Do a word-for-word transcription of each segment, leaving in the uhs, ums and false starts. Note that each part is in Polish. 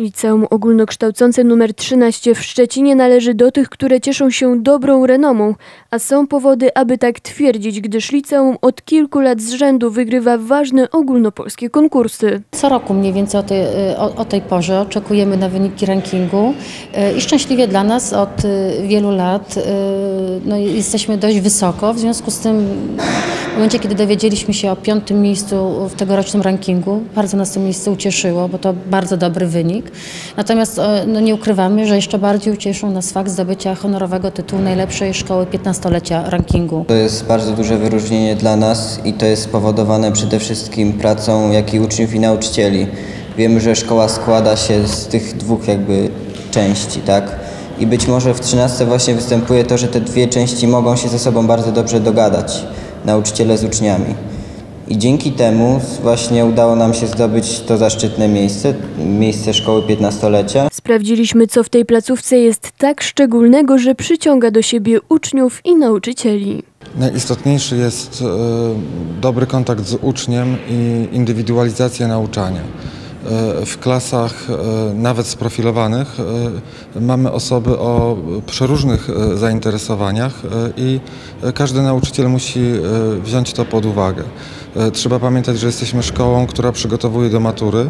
Liceum Ogólnokształcące nr trzynaście w Szczecinie należy do tych, które cieszą się dobrą renomą, a są powody, aby tak twierdzić, gdyż liceum od kilku lat z rzędu wygrywa ważne ogólnopolskie konkursy. Co roku mniej więcej o tej, o, o tej porze oczekujemy na wyniki rankingu i szczęśliwie dla nas od wielu lat no, jesteśmy dość wysoko, w związku z tym w momencie, kiedy dowiedzieliśmy się o piątym miejscu w tegorocznym rankingu, bardzo nas to miejsce ucieszyło, bo to bardzo dobry wynik. Natomiast no, nie ukrywamy, że jeszcze bardziej ucieszył nas fakt zdobycia honorowego tytułu najlepszej szkoły piętnastolecia rankingu. To jest bardzo duże wyróżnienie dla nas i to jest spowodowane przede wszystkim pracą jak i uczniów i nauczycieli. Wiemy, że szkoła składa się z tych dwóch jakby części, tak? I być może w trzynastce właśnie występuje to, że te dwie części mogą się ze sobą bardzo dobrze dogadać, nauczyciele z uczniami. I dzięki temu właśnie udało nam się zdobyć to zaszczytne miejsce, miejsce szkoły piętnastolecia. Sprawdziliśmy, co w tej placówce jest tak szczególnego, że przyciąga do siebie uczniów i nauczycieli. Najistotniejszy jest e, dobry kontakt z uczniem i indywidualizacja nauczania. E, w klasach e, nawet sprofilowanych e, mamy osoby o przeróżnych e, zainteresowaniach e, i każdy nauczyciel musi e, wziąć to pod uwagę. Trzeba pamiętać, że jesteśmy szkołą, która przygotowuje do matury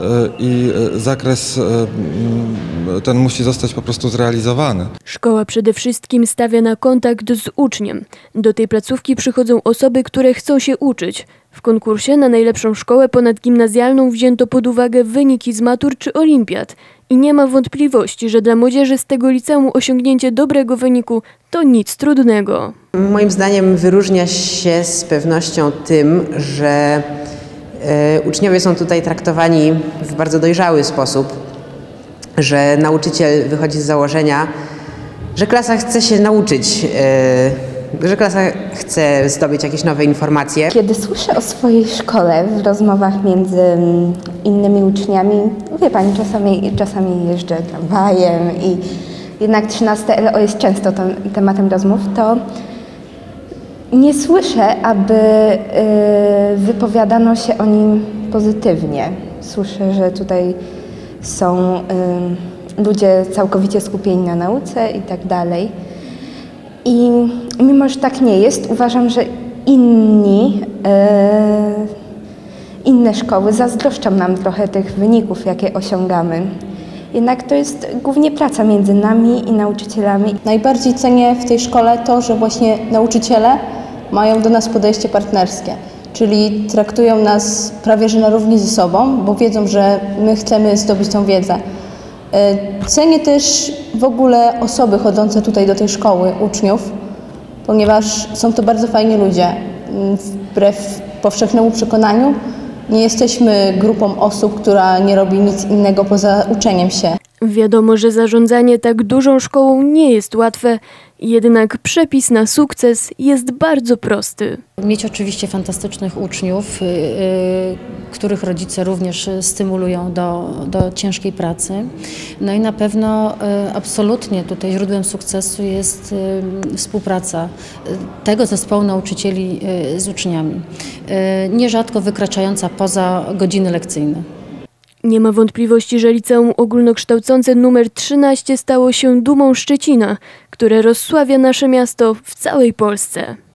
i zakres ten musi zostać po prostu zrealizowany. Szkoła przede wszystkim stawia na kontakt z uczniem. Do tej placówki przychodzą osoby, które chcą się uczyć. W konkursie na najlepszą szkołę ponadgimnazjalną wzięto pod uwagę wyniki z matur czy olimpiad. I nie ma wątpliwości, że dla młodzieży z tego liceum osiągnięcie dobrego wyniku to nic trudnego. Moim zdaniem wyróżnia się z pewnością tym, że e, uczniowie są tutaj traktowani w bardzo dojrzały sposób, że nauczyciel wychodzi z założenia, że klasa chce się nauczyć, e, że klasa chce zdobyć jakieś nowe informacje. Kiedy słyszę o swojej szkole w rozmowach między innymi uczniami, wie Pani, czasami, czasami jeżdżę tramwajem i jednak trzynaste L O jest często to, tematem rozmów, to nie słyszę, aby y, wypowiadano się o nim pozytywnie. Słyszę, że tutaj są y, ludzie całkowicie skupieni na nauce i tak dalej. I mimo, że tak nie jest, uważam, że inni, y, inne szkoły zazdroszczą nam trochę tych wyników, jakie osiągamy. Jednak to jest głównie praca między nami i nauczycielami. Najbardziej cenię w tej szkole to, że właśnie nauczyciele mają do nas podejście partnerskie, czyli traktują nas prawie że na równi ze sobą, bo wiedzą, że my chcemy zdobyć tą wiedzę. Cenię też w ogóle osoby chodzące tutaj do tej szkoły, uczniów, ponieważ są to bardzo fajni ludzie. Wbrew powszechnemu przekonaniu nie jesteśmy grupą osób, która nie robi nic innego poza uczeniem się. Wiadomo, że zarządzanie tak dużą szkołą nie jest łatwe, jednak przepis na sukces jest bardzo prosty. Mieć oczywiście fantastycznych uczniów, yy, których rodzice również stymulują do, do ciężkiej pracy. No i na pewno yy, absolutnie tutaj źródłem sukcesu jest yy, współpraca tego zespołu nauczycieli yy, z uczniami, yy, nierzadko wykraczająca poza godziny lekcyjne. Nie ma wątpliwości, że Liceum Ogólnokształcące nr trzynaście stało się dumą Szczecina, które rozsławia nasze miasto w całej Polsce.